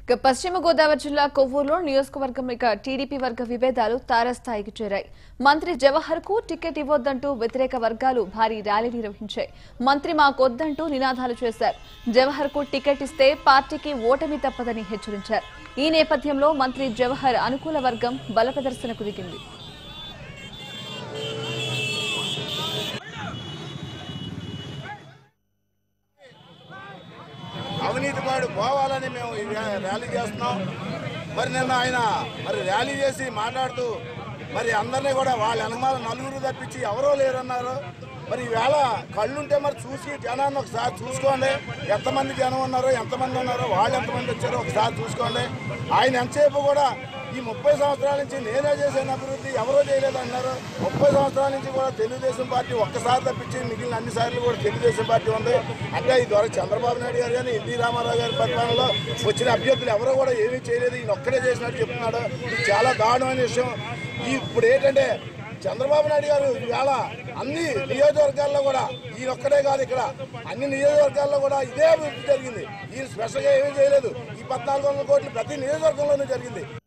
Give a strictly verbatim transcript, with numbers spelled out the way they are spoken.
పశ్చిమ గోదావరి జిల్లా కొవ్వూరులో నియోజకవర్గం ఇక టీడీపీ వర్గ విభేదాలు తారస్థాయికి చేరాయి. మంత్రి జవహర్ కు టికెట్ ఇవ్వొద్దంటూ వ్యతిరేక వర్గాలు భారీ ర్యాలీ నిర్వహించాయి. మంత్రి మాకొద్దంటూ నినాదాలు చేశారు. జవహర్ కు టికెట్ ఇస్తే పార్టీకి ఓటమి తప్పదని హెచ్చరించారు. ఈ నేపథ్యంలో మంత్రి జవహర్ అనుకూల వర్గం బల ప్రదర్శనకు దిగింది. అవినీతి పాడు పోవాలని మేము ర్యాలీ చేస్తున్నాం. మరి నిన్న ఆయన మరి ర్యాలీ చేసి మాట్లాడుతూ మరి అందరినీ కూడా వాళ్ళ వెనకాల నలుగురు తప్పించి ఎవరో లేరన్నారు. మరి ఈవేళ కళ్ళుంటే మరి చూసి జనాన్ని ఒకసారి చూసుకోండి. ఎంతమంది జనం ఉన్నారో ఎంతమంది ఉన్నారో వాళ్ళు ఎంతమంది వచ్చారో ఒకసారి చూసుకోండి. ఆయన ఎంతసేపు కూడా ఈ ముప్పై సంవత్సరాల నుంచి నేనే చేసిన అభివృద్ధి ఎవరో చేయలేదు అన్నారు. ముప్పై సంవత్సరాల నుంచి కూడా తెలుగుదేశం పార్టీ ఒక్కసారి తప్పించి మిగిలిన అన్ని సార్లు కూడా తెలుగుదేశం పార్టీ ఉంది. అంటే ఈ ద్వారా చంద్రబాబు నాయుడు గారు కానీ ఎన్టీ రామారావు గారి పరిపాలనలో వచ్చిన అభ్యర్థులు ఎవరో కూడా ఏమీ చేయలేదు, ఈయన ఒక్కడే చేసినట్టు చెప్తున్నాడు. ఇది చాలా దారుణమైన విషయం. ఇప్పుడు ఏంటంటే చంద్రబాబు నాయుడు గారు ఇవాళ అన్ని నియోజకవర్గాల్లో కూడా ఈయన ఒక్కడే కాదు, ఇక్కడ అన్ని నియోజకవర్గాల్లో కూడా ఇదే అభివృద్ధి జరిగింది. ఈయన స్పెషల్గా ఏమీ చేయలేదు. ఈ పద్నాలుగు వందల కోట్లు ప్రతి నియోజకవర్గంలోనూ జరిగింది.